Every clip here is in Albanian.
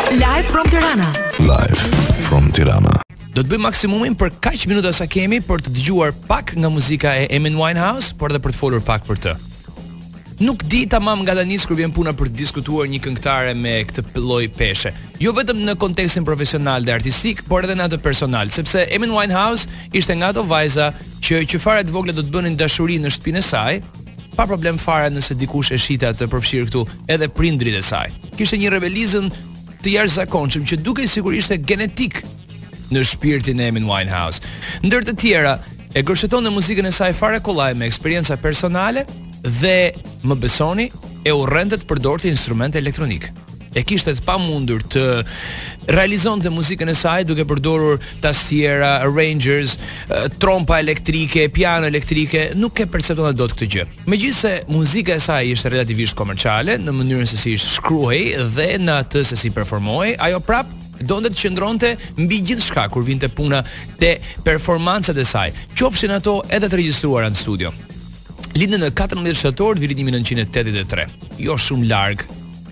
Live from Tirana. Live from Tirana. Do të bëjmë maksimumin për kaq minuta sa kemi për të dëgjuar pak nga muzika e Amy Winehouse, por edhe për të folur pak për të. Nuk di tamam nga tani kur vjen puna për të diskutuar një këngëtare me këtë lloj peshe. Jo vetëm në kontekstin profesional dhe artistik, por edhe në atë personal, sepse Amy Winehouse ishte nga ato vajza që fare të vogla do të bënin dashuri në shtëpinë e saj, pa problem fare nëse dikush e shite atë përfshirë këtu edhe prindrit e saj. Kishte një rebelizëm të jashtëzakonshëm që dukej sigurisht ishte genetik në shpirtin e Amy Winehouse. Ndër të tjera, e gërshetonte muzikën e saj fare kollaj me eksperjenca personale dhe më besoni, e urrente të përdorte instrumente elektronik. E kishte të pamundur të realizonte muzikën e saj duke përdorur tastiera, arrangers, trompa elektrike, piano elektrike, nuk e perceptonte dot këtë gjë. Megjithse muzika e saj ishte relativisht komerciale në mënyrën se si ishte shkruhej dhe në atë se si performohej, ajo prap donte të qëndronte mbi gjithçka kur vinte puna te performancat e saj, qofshin ato edhe të regjistruara në studio. Lindë në 14 shtator të vitit 1983. Jo shumë larg,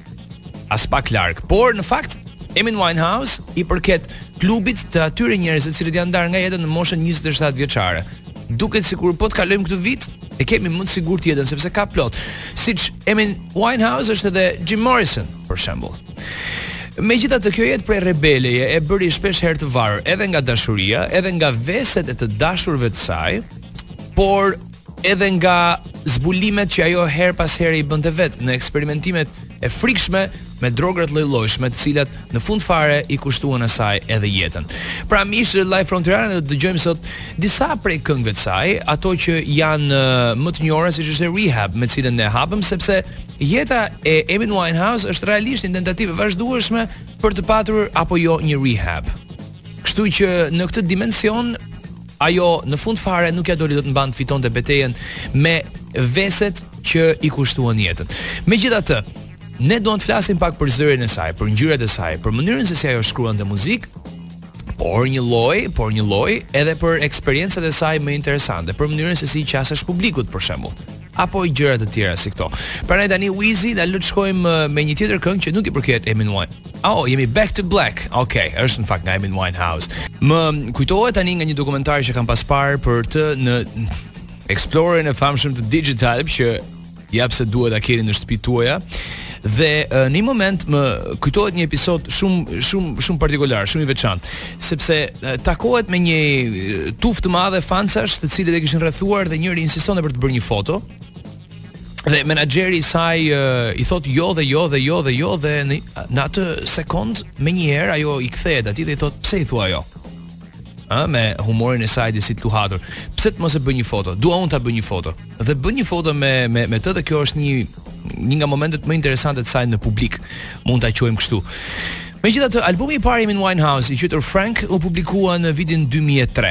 as pak larg, por në fakt Amy Winehouse i përket klubit të atyre njerëzve të cilët janë ndarë nga jeta në moshën 27 vjeçare. Duket sikur po të kalojmë këtë vit, e kemi më të sigurt jetën sepse ka plot. Siç Amy Winehouse është edhe Jim Morrison, për shembull. Megjithatë, kjo jetë prej rebeleje e bëri shpesh herë të varur edhe nga dashuria, edhe nga veset e të dashurve të saj, por edhe nga zbulimet që ajo her pas here i bënte vet në eksperimentimet e frikshme me drograt lloj-llojshme, të cilat në fund fare i kushtuan asaj edhe jetën. Pra mish Live from Tirana do të dëgjojmë sot disa prej këngëve të saj, ato që janë më të njohura siç është Rehab, me të cilën ne hapëm, sepse jeta e Amy Winehouse është realisht një tentativë vazhdueshme për të patur apo jo një rehab. Kështu që në këtë dimension ajo në fund fare nuk ja doli dot në band fitonte betejën me veset që i kushtuan jetën. Megjithatë, ne do të flasim pak për zërin e saj, për ngjyrat e saj, për mënyrën se si ajo shkruante muzikë, por një lloj edhe për eksperjencat e saj më interesante, për mënyrën se si qasesh publikut për shembull, apo gjëra të tjera si këto. Prandaj tani Wizii na le të shkojmë me një tjetër këngë që nuk i përket Amy Winehouse. Jemi Back to Black. Okej, është në fakt nga Amy Winehouse. Më kujtohet tani nga një dokumentar që kam pas parë për të në Explorer'n e famshëm të Digital që jap se duhet ta keni në shtëpitë tuaja. Dhe në një moment më kujtohet një episod shumë partikolar, shumë i veçantë, sepse takohet me një tuftë të madhe fancash, të cilët e kishin rrethuar dhe njëri insistonte për të bërë një foto. Dhe menaxheri i saj i thot jo dhe në atë sekond menjëherë ajo i kthehet atij dhe i thot pse i thua jo? Me humorin e saj disi të luhatur. Pse të mos e bëj një foto? Dua unë ta bëj një foto. Dhe bën një foto me të dhe kjo është një nga momentet më interesante të saj në publik. Mund ta quajmë kështu. Megjithatë, albumi i parë i Amy Winehouse, i quajtur Frank, u publikua në vitin 2003.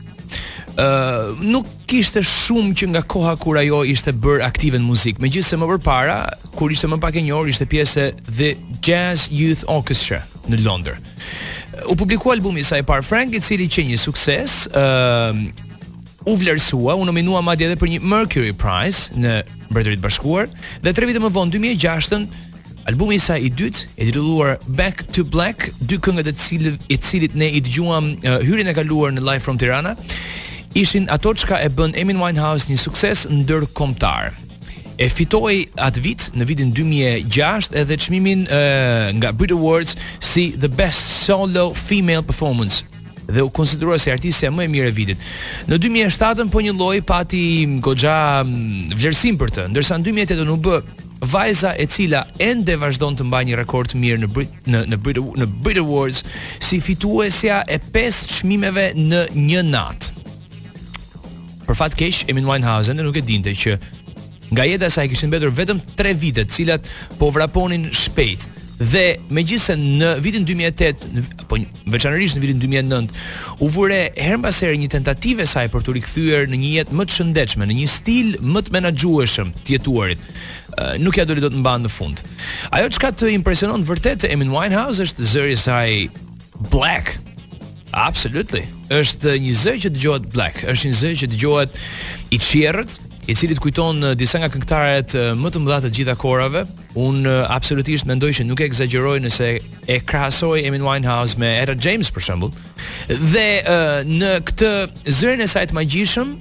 Nuk kishte shumë që nga koha kur ajo ishte bërë aktive në muzikë, megjithëse më përpara, kur ishte më pak e njohur, ishte pjesë e The Jazz Youth Orchestra në Londër. U publikua albumi i saj i parë Frank, i cili që një sukses, u vlerësua, u nominua madje edhe për një Mercury Prize në Mbretërinë e Bashkuar, dhe 3 vite më vonë, 2006-ën, albumi i saj i dytë, i titulluar Back to Black, dy këngët e cilit ne i dëgjuam hyrjen e kaluar në Live from Tirana, ishin ato çka e bën Amy Winehouse një sukses ndërkombëtar. E fitoi atë vit, në vitin 2006, edhe çmimin nga Brit Awards si The Best Solo Female Performance dhe u konsideruar si artistja më e mirë e vitit. Në 2007 po një lloj pati goxha vlerësim për të, ndërsa në 2008 u bë vajza e cila ende vazhdon të mbajë një rekord të mirë në Brit Awards si fituesja e 5 çmimeve në një natë. Për fat keq, Amy Winehouse nuk e dinte që nga jeta e saj kishin mbetur vetëm 3 vite, të cilat po vraponin shpejt. Dhe megjithëse në vitin 2008, po veçanërisht në vitin 2009, u vure her mbas here një tentativë saj për të rikthyer në një jetë më të shëndetshme, në një stil më të menaxhueshëm të jetuarit. Nuk ja doli dot në band në fund. Ajo çka të impresionon vërtet të Amy Winehouse është zëri i saj black. Absolutely. Është një zë që dëgohet black, është një zë që dëgohet i qierrët, i cili të kujton disa nga këngëtarët më të mëdha të gjitha kohërave. Unë absolutisht mendoj që nuk e egzagjeroj nëse e krahasoi Amy Winehouse me Etta James për shembull. Dhe në këtë zërin e saj të magjishëm,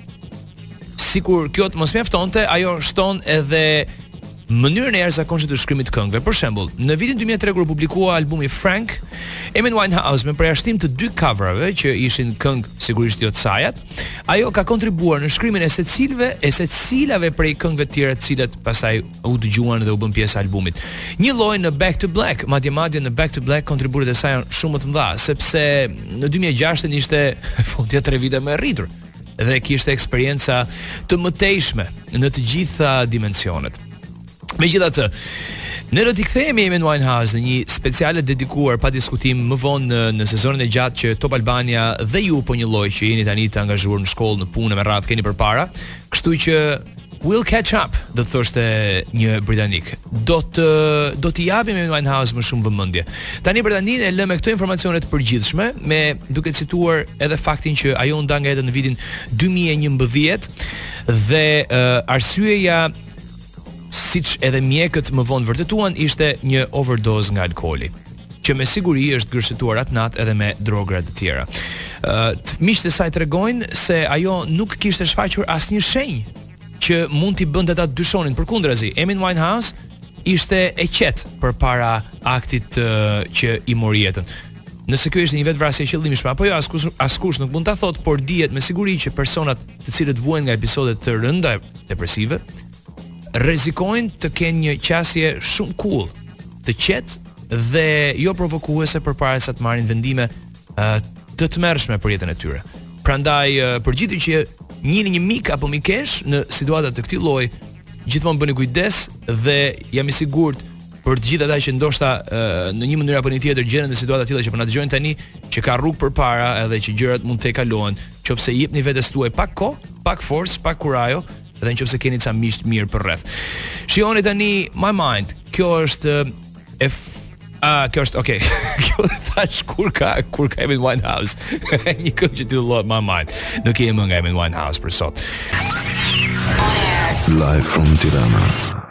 sikur kjo të mos mjaftonte, ajo shton edhe mënyrën e jashtëzakonshme të shkrimit të këngëve. Për shembull, në vitin 2003 kur publikua albumi Frank, Amy Winehouse me përjashtim të 2 coverave që ishin këngë sigurisht jo të sajat, ajo ka kontribuar në shkrimin e secilave prej këngëve të tjera të cilat pastaj u dëgjuan dhe u bën pjesë e albumit. Një lloj në Back to Black, madje në Back to Black kontributet e saj janë shumë më të mëdha, sepse në 2006 ishte fundja 3 vite më e rritur dhe kishte eksperjenca të mëtejshme në të gjitha dimensionet. Megjithatë, ne do t'i kthehemi Amy Winehouse në një speciale dedikuar pa diskutim më vonë në sezonin e gjatë që Top Albania dhe ju po një lloj që jeni tani të angazhuar në shkollë, në punë, me radhë keni përpara, kështu që we'll catch up, do të thoshte një britanik. Do t'i japim Amy Winehouse më shumë vëmendje. Tani Britaninë e lë me këto informacione të përgjithshme, me duke cituar edhe faktin që ajo u nda nga jeta në vitin 2011 dhe arsyeja, siç edhe mjekët më vonë vërtetuan, ishte një overdose nga alkooli, që me siguri është gërshetuar atë natë edhe me drogra të tjera. Miqtë e saj tregojnë se ajo nuk kishte shfaqur asnjë shenjë që mund t'i bënte ata dyshonin. Përkundrazi, Amy Winehouse ishte e qetë përpara aktit që i mori jetën. Nëse kjo ishte një vetvrasje e qëllimshme apo jo, askush nuk mund ta thotë, por dihet me siguri që personat të cilët vuajnë nga episode të rënda depresive rrezikojnë të kenë një qasje shumë cool, të qetë dhe jo provokuese përpara se të marrin vendime të tmerrshme për jetën e tyre. Prandaj përgjithësi që njihni një mik apo mikesh në situata të këtij lloji, gjithmonë bëni kujdes dhe jam i sigurt për të gjithë ata që ndoshta në një mënyrë apo në tjetër gjenden në situata të tilla që po na dëgjojnë tani, që ka rrugë përpara edhe që gjërat mund të kalohen, qofse jepni vetes tuaj pak kohë, pak forcë, pak kurajo, dhe nëse keni ca miq të mirë për rreth. Shihoni tani My Mind. Kjo është kjo është okay. Kjo thash kur ka Amy Winehouse. Një këngë që titullohet My Mind. Nuk kemi më nga Amy Winehouse për sot. Live from Tirana.